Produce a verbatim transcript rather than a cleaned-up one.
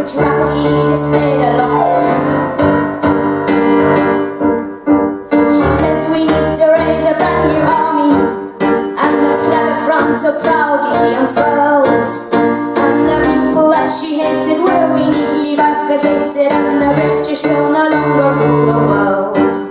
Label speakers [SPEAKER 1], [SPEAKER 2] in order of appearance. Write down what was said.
[SPEAKER 1] which rapidly displayed a lot of truth. She says we need to raise a brand new army, and the flag of France so proudly she unfurled. And the people that she hated will be neatly bifurcated, and the British will no longer rule the world.